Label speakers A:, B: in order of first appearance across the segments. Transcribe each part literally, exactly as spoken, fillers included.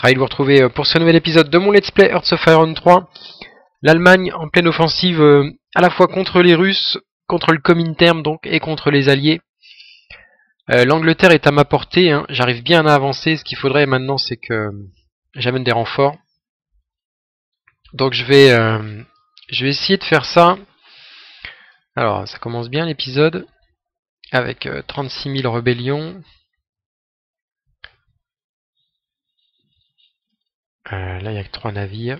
A: Ravi de vous retrouver pour ce nouvel épisode de mon Let's Play Hearts of Iron trois. L'Allemagne en pleine offensive euh, à la fois contre les Russes, contre le Comintern donc, et contre les Alliés. Euh, L'Angleterre est à ma portée, hein. J'arrive bien à avancer. Ce qu'il faudrait maintenant, c'est que j'amène des renforts. Donc je vais, euh, je vais essayer de faire ça. Alors ça commence bien l'épisode, avec euh, trente-six mille rébellions. Euh, là il n'y a que trois navires.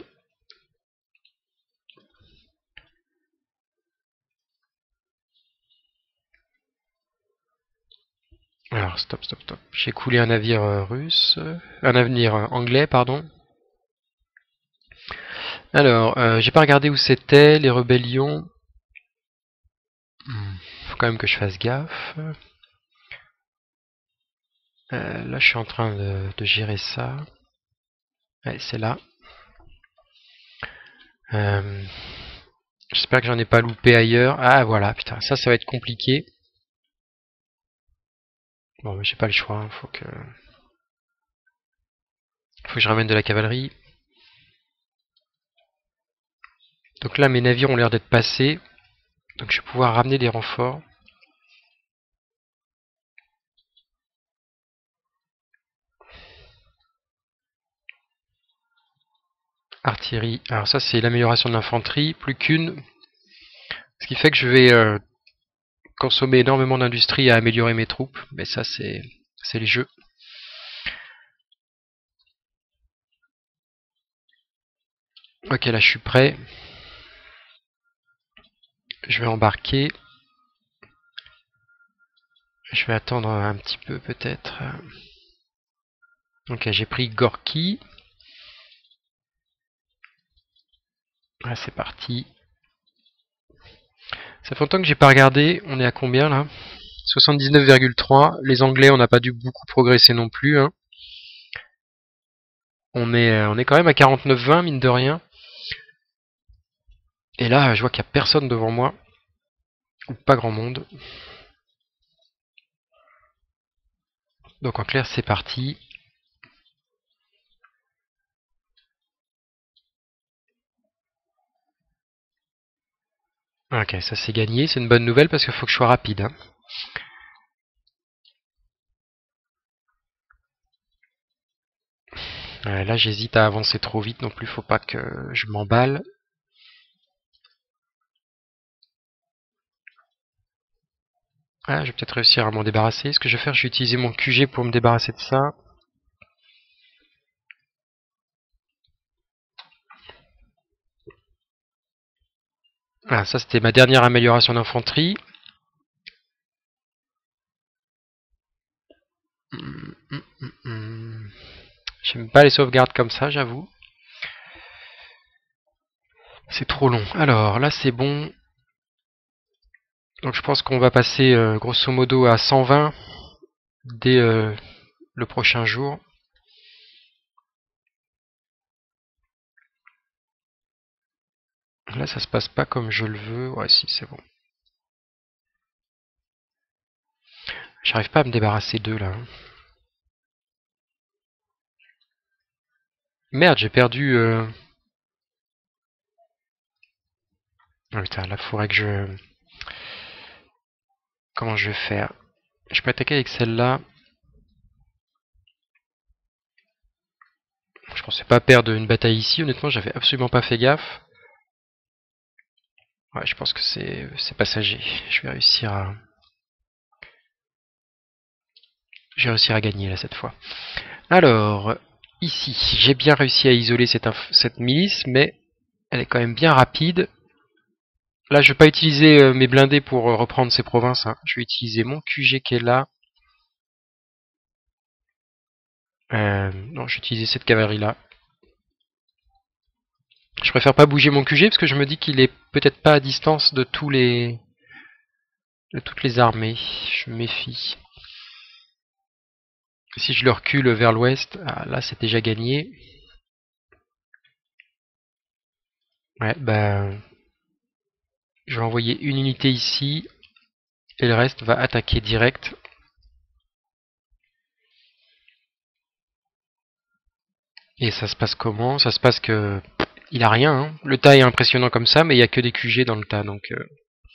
A: Alors stop, stop, stop. J'ai coulé un navire euh, russe, euh, un navire euh, anglais, pardon. Alors, euh, j'ai pas regardé où c'était, les rébellions. Hmm, faut quand même que je fasse gaffe. Euh, là, je suis en train de, de gérer ça. Ouais, c'est là. Euh, J'espère que j'en ai pas loupé ailleurs. Ah, voilà, putain, ça, ça va être compliqué. Bon, mais j'ai pas le choix, hein. Faut que... Faut que je ramène de la cavalerie. Donc là, mes navires ont l'air d'être passés. Donc je vais pouvoir ramener des renforts. Artillerie. Alors ça, c'est l'amélioration de l'infanterie. Plus qu'une. Ce qui fait que je vais euh, consommer énormément d'industrie à améliorer mes troupes. Mais ça, c'est c'est les jeux. Ok, là, je suis prêt. Je vais embarquer. Je vais attendre un petit peu, peut-être. Ok, j'ai pris Gorky. Ah, c'est parti. Ça fait longtemps que j'ai pas regardé. On est à combien, là? soixante-dix-neuf virgule trois. Les Anglais, on n'a pas dû beaucoup progresser non plus, hein. On est, on est quand même à quarante-neuf vingt, mine de rien. Et là, je vois qu'il n'y a personne devant moi. Ou pas grand monde. Donc en clair, c'est parti. Ok, ça c'est gagné. C'est une bonne nouvelle parce qu'il faut que je sois rapide, hein. Euh, là, j'hésite à avancer trop vite non plus. Faut pas que je m'emballe. Ah, je vais peut-être réussir à m'en débarrasser. Ce que je vais faire, je vais utiliser mon Q G pour me débarrasser de ça. Ah, ça c'était ma dernière amélioration d'infanterie. Hum, hum, hum, hum. J'aime pas les sauvegardes comme ça, j'avoue. C'est trop long. Alors, là c'est bon. Donc je pense qu'on va passer euh, grosso modo à cent vingt dès euh, le prochain jour. Là ça se passe pas comme je le veux. Ouais, si, c'est bon. J'arrive pas à me débarrasser d'eux là. Merde, j'ai perdu... Euh... Oh putain, là faudrait que je... Comment je vais faire? Je peux attaquer avec celle-là. Je pensais pas perdre une bataille ici, honnêtement, j'avais absolument pas fait gaffe. Ouais, je pense que c'est c'est passager. Je vais réussir à... Je vais réussir à gagner là cette fois. Alors, ici, j'ai bien réussi à isoler cette, cette milice, mais elle est quand même bien rapide. Là, je vais pas utiliser euh, mes blindés pour euh, reprendre ces provinces, hein. Je vais utiliser mon Q G qui est là. Euh, non, je vais utiliser cette cavalerie-là. Je préfère pas bouger mon Q G parce que je me dis qu'il est peut-être pas à distance de tous les de toutes les armées. Je me méfie. Si je le recule vers l'ouest, ah, là c'est déjà gagné. Ouais, bah je vais envoyer une unité ici et le reste va attaquer direct. Et ça se passe comment? Ça se passe que il a rien. Hein. Le tas est impressionnant comme ça, mais il y a que des Q G dans le tas, donc euh,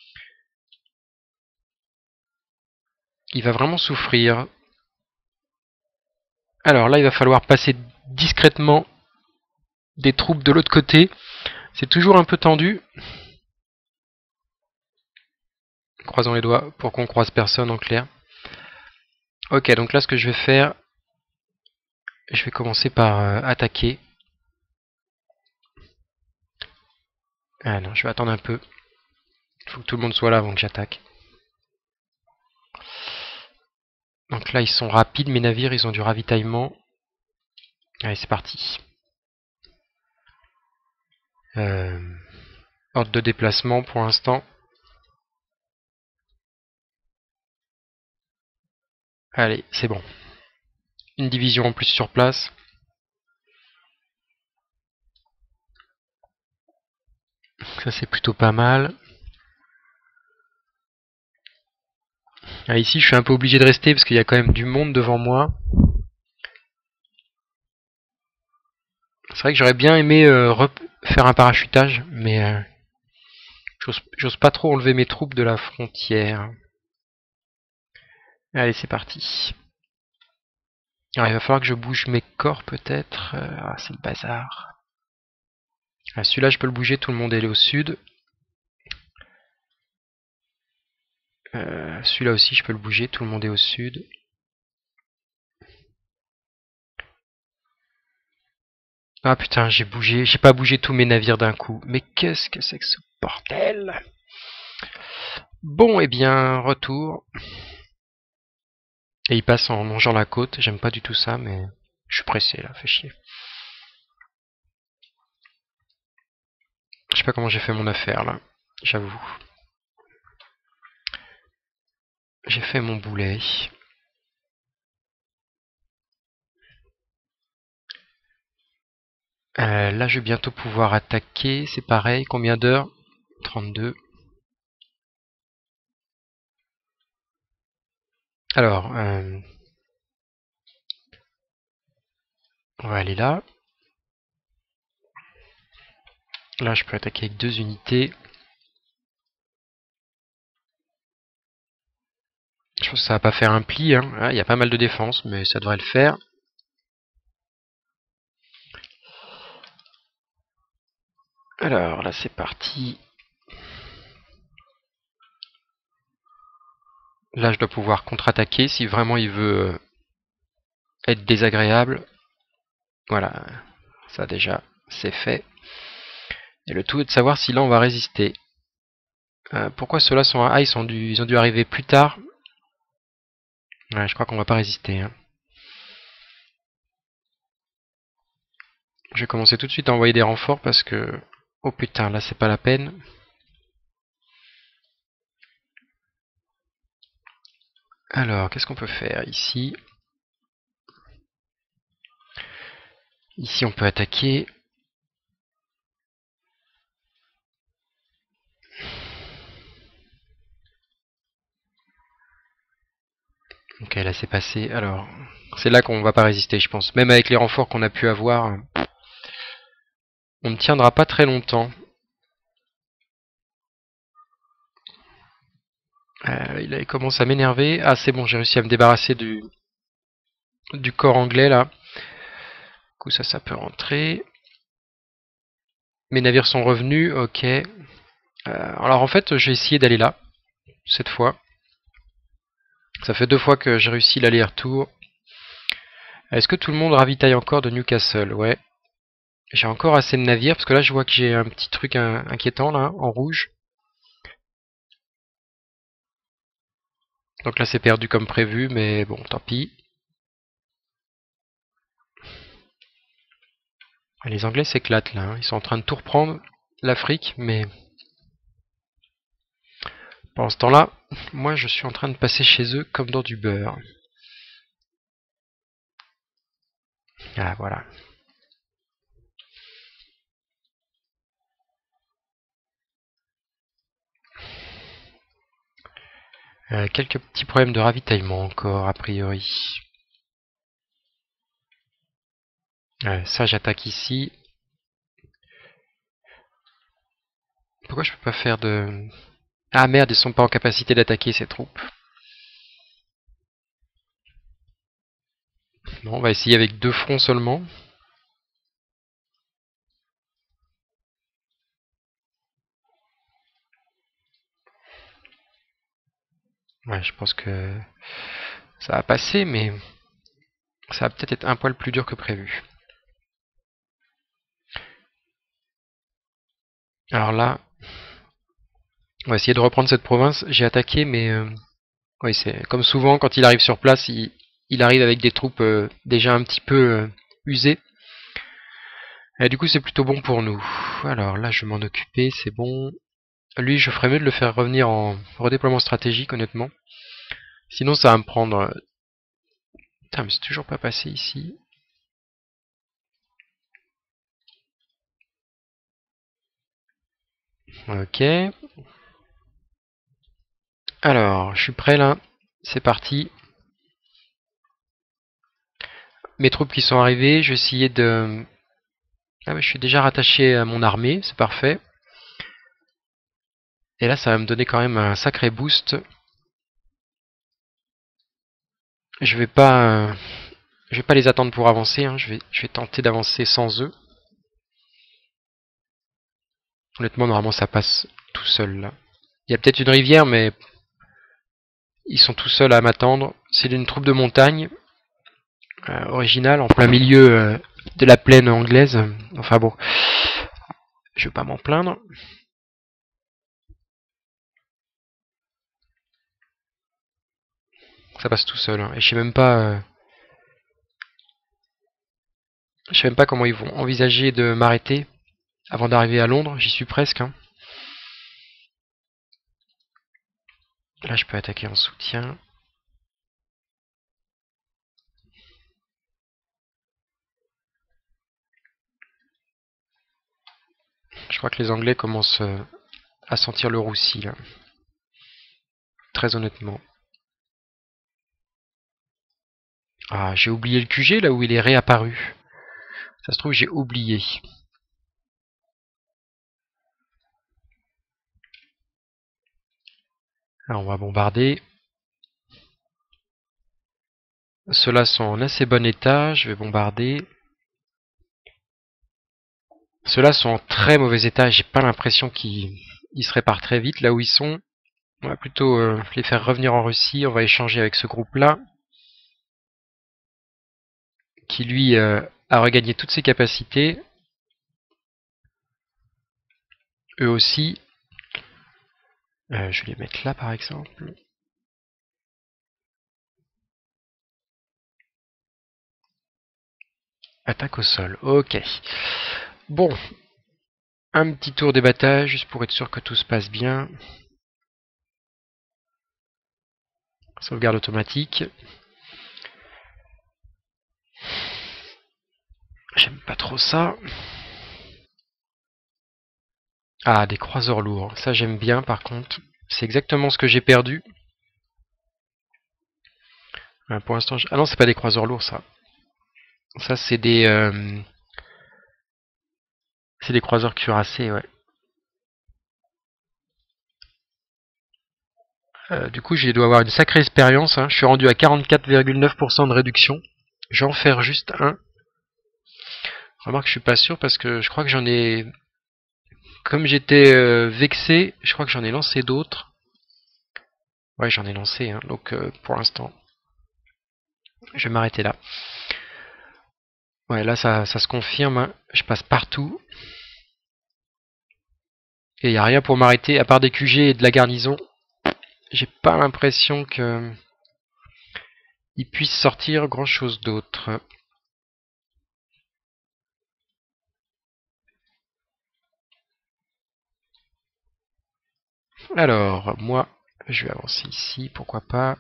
A: il va vraiment souffrir. Alors là, il va falloir passer discrètement des troupes de l'autre côté. C'est toujours un peu tendu. Croisons les doigts pour qu'on croise personne en clair. Ok, donc là, ce que je vais faire, je vais commencer par euh, attaquer. Ah non, je vais attendre un peu. Il faut que tout le monde soit là avant que j'attaque. Donc là, ils sont rapides, mes navires, ils ont du ravitaillement. Allez, c'est parti. Euh, ordre de déplacement pour l'instant. Allez, c'est bon. Une division en plus sur place. Ça, c'est plutôt pas mal. Ah, ici, je suis un peu obligé de rester parce qu'il y a quand même du monde devant moi. C'est vrai que j'aurais bien aimé euh, faire un parachutage, mais euh, j'ose pas trop enlever mes troupes de la frontière. Allez, c'est parti. Alors, il va falloir que je bouge mes corps peut-être. Ah, c'est le bazar. Ah, celui-là, je peux le bouger, tout le monde est au sud. Euh, celui-là aussi, je peux le bouger, tout le monde est au sud. Ah putain, j'ai bougé, j'ai pas bougé tous mes navires d'un coup. Mais qu'est-ce que c'est que ce bordel? Bon, eh bien, retour. Et il passe en longeant la côte. J'aime pas du tout ça, mais je suis pressé là, fait chier. Je sais pas comment j'ai fait mon affaire là, j'avoue. J'ai fait mon boulet. Euh, là, je vais bientôt pouvoir attaquer. C'est pareil. Combien d'heures? trente-deux. Alors, euh, on va aller là. Là, je peux attaquer avec deux unités. Je pense que ça va pas faire un pli. Hein. Ah, il y a pas mal de défense, mais ça devrait le faire. Alors, là, c'est parti. Là, je dois pouvoir contre-attaquer si vraiment il veut être désagréable. Voilà, ça déjà, c'est fait. Et le tout est de savoir si là, on va résister. Euh, pourquoi ceux-là sont... Ah, ils, sont dû... ils ont dû arriver plus tard. Ouais, je crois qu'on va pas résister. Hein. Je vais commencer tout de suite à envoyer des renforts parce que... Oh putain, là, c'est pas la peine. Alors, qu'est-ce qu'on peut faire ici? Ici, on peut attaquer. Ok, là, c'est passé. Alors, c'est là qu'on va pas résister, je pense. Même avec les renforts qu'on a pu avoir, on ne tiendra pas très longtemps. Euh, il commence à m'énerver. Ah, c'est bon, j'ai réussi à me débarrasser du, du corps anglais, là. Du coup, ça, ça peut rentrer. Mes navires sont revenus, ok. Euh, alors, en fait, j'ai essayé d'aller là, cette fois. Ça fait deux fois que j'ai réussi l'aller-retour. Est-ce que tout le monde ravitaille encore de Newcastle? Ouais. J'ai encore assez de navires, parce que là, je vois que j'ai un petit truc inquiétant, là, en rouge. Donc là, c'est perdu comme prévu, mais bon, tant pis. Les Anglais s'éclatent, là. Hein. Ils sont en train de tout reprendre, l'Afrique, mais... Pendant ce temps-là, moi, je suis en train de passer chez eux comme dans du beurre. Ah, voilà. Euh, quelques petits problèmes de ravitaillement encore, a priori. Ouais, ça j'attaque ici. Pourquoi je peux pas faire de... Ah merde, ils sont pas en capacité d'attaquer ces troupes. Bon, on va essayer avec deux fronts seulement. Ouais, je pense que ça va passer, mais ça va peut-être être un poil plus dur que prévu. Alors là, on va essayer de reprendre cette province. J'ai attaqué, mais euh, oui, c'est comme souvent quand il arrive sur place, il, il arrive avec des troupes euh, déjà un petit peu euh, usées. Et du coup, c'est plutôt bon pour nous. Alors là, je vais m'en occuper, c'est bon. Lui, je ferais mieux de le faire revenir en redéploiement stratégique, honnêtement. Sinon, ça va me prendre... Putain, mais c'est toujours pas passé ici. Ok. Alors, je suis prêt là. C'est parti. Mes troupes qui sont arrivées, je vais essayer de... Ah ouais, je suis déjà rattaché à mon armée, c'est parfait. Et là, ça va me donner quand même un sacré boost. Je vais pas... euh, Je vais pas les attendre pour avancer, hein. je, vais, je vais tenter d'avancer sans eux. Honnêtement, normalement, ça passe tout seul là. Il y a peut-être une rivière, mais ils sont tout seuls à m'attendre. C'est une troupe de montagne euh, originale, en plein milieu euh, de la plaine anglaise. Enfin bon, je vais pas m'en plaindre. Ça passe tout seul. Hein. Et je sais même pas... Euh, je sais même pas comment ils vont envisager de m'arrêter avant d'arriver à Londres. J'y suis presque. Hein. Là, je peux attaquer en soutien. Je crois que les Anglais commencent euh, à sentir le roussi, là. Très honnêtement. Ah, j'ai oublié le Q G, là où il est réapparu. Ça se trouve, j'ai oublié. Alors, on va bombarder. Ceux-là sont en assez bon état. Je vais bombarder. Ceux-là sont en très mauvais état. J'ai pas l'impression qu'ils se réparent très vite là où ils sont. On va plutôt euh, les faire revenir en Russie. On va échanger avec ce groupe-là. Qui, lui, euh, a regagné toutes ses capacités. Eux aussi. Euh, je vais les mettre là, par exemple. Attaque au sol. Ok. Bon. Un petit tour des batailles, juste pour être sûr que tout se passe bien. Sauvegarde automatique. J'aime pas trop ça. Ah, des croiseurs lourds. Ça, j'aime bien, par contre. C'est exactement ce que j'ai perdu. Euh, pour l'instant, je... Ah non, c'est pas des croiseurs lourds, ça. Ça, c'est des... Euh... C'est des croiseurs cuirassés, ouais. Euh, du coup, je dois avoir une sacrée expérience. Hein. Je suis rendu à quarante-quatre virgule neuf pour cent de réduction. Je vais en faire juste un. Remarque, je suis pas sûr parce que je crois que j'en ai... Comme j'étais euh, vexé, je crois que j'en ai lancé d'autres. Ouais, j'en ai lancé, hein. Donc euh, pour l'instant, je vais m'arrêter là. Ouais, là, ça, ça se confirme. Hein. Je passe partout. Et il n'y a rien pour m'arrêter, à part des Q G et de la garnison. J'ai pas l'impression que il puisse sortir grand chose d'autre. Alors, moi, je vais avancer ici, pourquoi pas.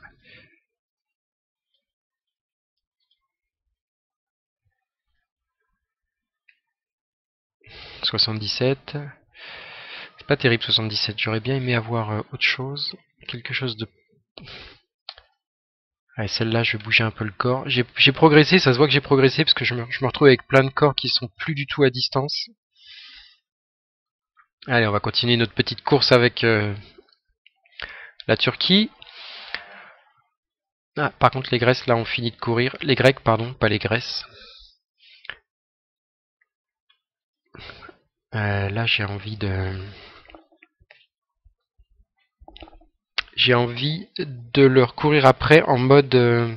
A: soixante-dix-sept. C'est pas terrible soixante-dix-sept, j'aurais bien aimé avoir euh, autre chose. Quelque chose de... Ouais, celle-là, je vais bouger un peu le corps. J'ai j'ai progressé, ça se voit que j'ai progressé parce que je me, je me retrouve avec plein de corps qui sont plus du tout à distance. Allez, on va continuer notre petite course avec euh, la Turquie. Ah, par contre, les Grèces, là, ont fini de courir. Les Grecs, pardon, pas les Grèces. Euh, là, j'ai envie de... J'ai envie de leur courir après en mode... euh,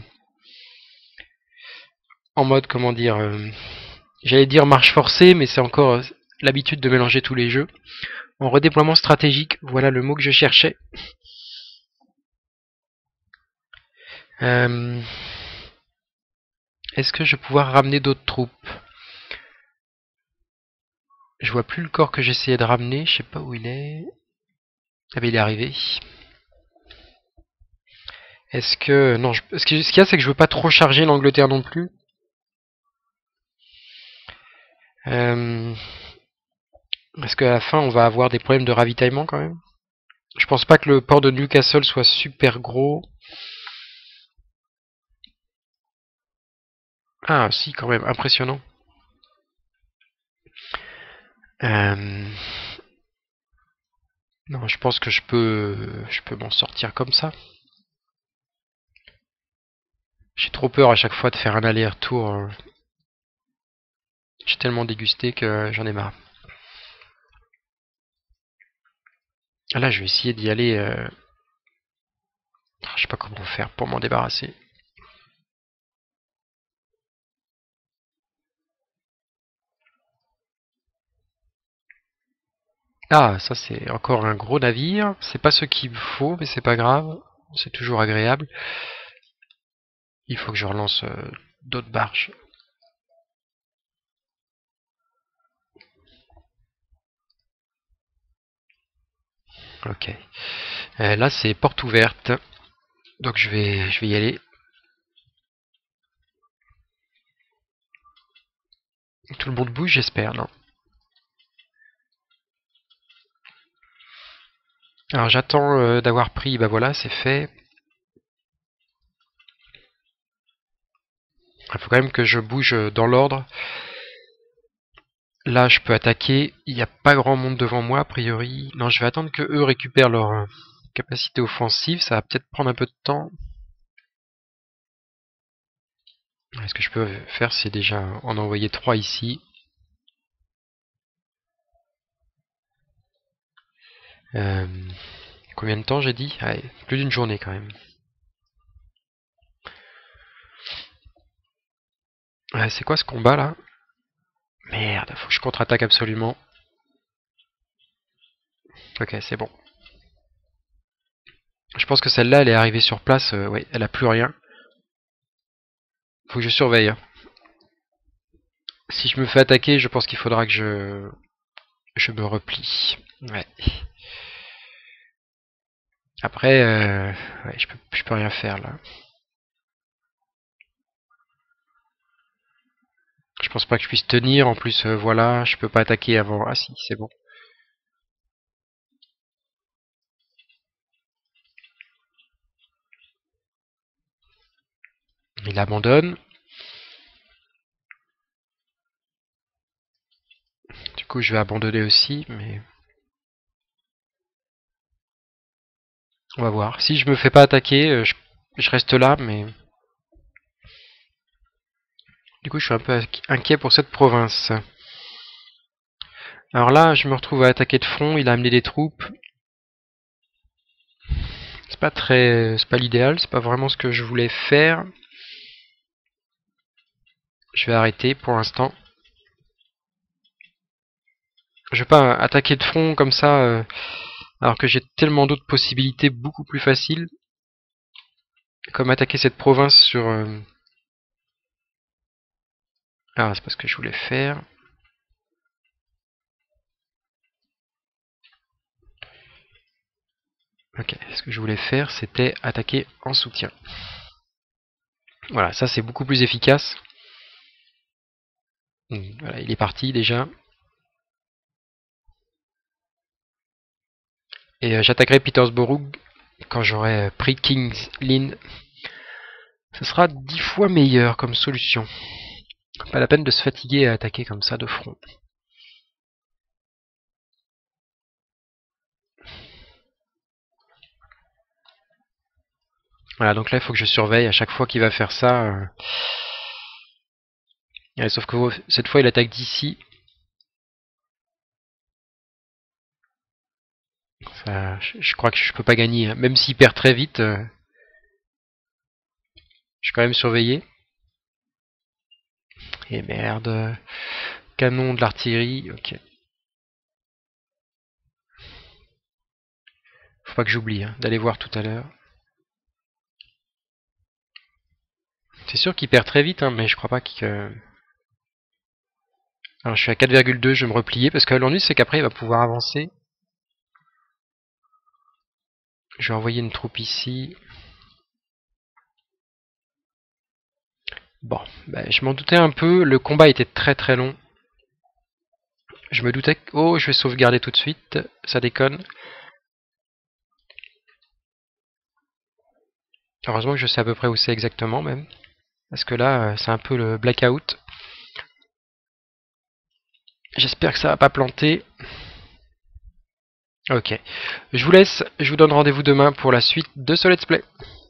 A: en mode, comment dire... euh, J'allais dire marche forcée, mais c'est encore euh, l'habitude de mélanger tous les jeux. En redéploiement stratégique, voilà le mot que je cherchais. Euh, Est-ce que je vais pouvoir ramener d'autres troupes? Je vois plus le corps que j'essayais de ramener, je sais pas où il est. Ah ben il est arrivé. Est-ce que... Non, je... ce qu'il y a c'est que je veux pas trop charger l'Angleterre non plus. Euh... Est-ce qu'à la fin on va avoir des problèmes de ravitaillement quand même? Je pense pas que le port de Newcastle soit super gros. Ah si quand même, impressionnant. Euh... Non, je pense que je peux, je peux m'en sortir comme ça. J'ai trop peur à chaque fois de faire un aller-retour. J'ai tellement dégusté que j'en ai marre. Là, je vais essayer d'y aller. Euh... Je sais pas comment faire pour m'en débarrasser. Ah, ça c'est encore un gros navire. C'est pas ce qu'il me faut, mais c'est pas grave. C'est toujours agréable. Il faut que je relance euh, d'autres barges. Ok. Euh, là, c'est porte ouverte. Donc je vais, je vais y aller. Tout le monde bouge, j'espère, non? Alors j'attends euh, d'avoir pris. Bah voilà, c'est fait. Il faut quand même que je bouge dans l'ordre. Là, je peux attaquer. Il n'y a pas grand monde devant moi, a priori. Non, je vais attendre que eux récupèrent leur euh, capacité offensive. Ça va peut-être prendre un peu de temps. Ce que je peux faire, c'est déjà en envoyer trois ici. Euh, combien de temps j'ai dit? Allez, plus d'une journée quand même. Ouais, c'est quoi ce combat là? Merde, faut que je contre-attaque absolument. Ok, c'est bon. Je pense que celle-là, elle est arrivée sur place. Euh, ouais, elle a plus rien. Faut que je surveille. Hein. Si je me fais attaquer, je pense qu'il faudra que je, je me replie. Ouais. Après, euh, ouais, je peux, je peux rien faire là. Je pense pas que je puisse tenir. En plus, euh, voilà, je peux pas attaquer avant. Ah si, c'est bon. Il abandonne. Du coup, je vais abandonner aussi, mais on va voir. Si je me fais pas attaquer, euh, je, je reste là, mais du coup, je suis un peu inquiet pour cette province. Alors là, je me retrouve à attaquer de front. Il a amené des troupes. C'est pas très, c'est pas l'idéal. C'est pas vraiment ce que je voulais faire. Je vais arrêter pour l'instant. Je vais pas attaquer de front comme ça, euh, alors que j'ai tellement d'autres possibilités beaucoup plus faciles, comme attaquer cette province sur. Euh... Ah, c'est pas ce que je voulais faire. Ok, ce que je voulais faire, c'était attaquer en soutien. Voilà, ça c'est beaucoup plus efficace. Voilà, il est parti déjà. Et euh, j'attaquerai Petersburg quand j'aurai pris King's Lynn. Ce sera dix fois meilleur comme solution. Pas la peine de se fatiguer à attaquer comme ça de front. Voilà, donc là il faut que je surveille à chaque fois qu'il va faire ça. Euh... Ouais, sauf que cette fois il attaque d'ici. Ça, je, je crois que je peux pas gagner, hein. Même s'il perd très vite, euh... je suis quand même surveillé. Et merde. Canon de l'artillerie, ok. Faut pas que j'oublie hein, d'aller voir tout à l'heure. C'est sûr qu'il perd très vite, hein, mais je crois pas qu'il... Alors je suis à quatre virgule deux, je vais me replier, parce que l'ennui c'est qu'après il va pouvoir avancer. Je vais envoyer une troupe ici. Bon, bah, je m'en doutais un peu, le combat était très très long. Je me doutais que... Oh, je vais sauvegarder tout de suite, ça déconne. Heureusement que je sais à peu près où c'est exactement même. Parce que là, c'est un peu le blackout. J'espère que ça va pas planter. Ok. Je vous laisse, je vous donne rendez-vous demain pour la suite de ce let's play.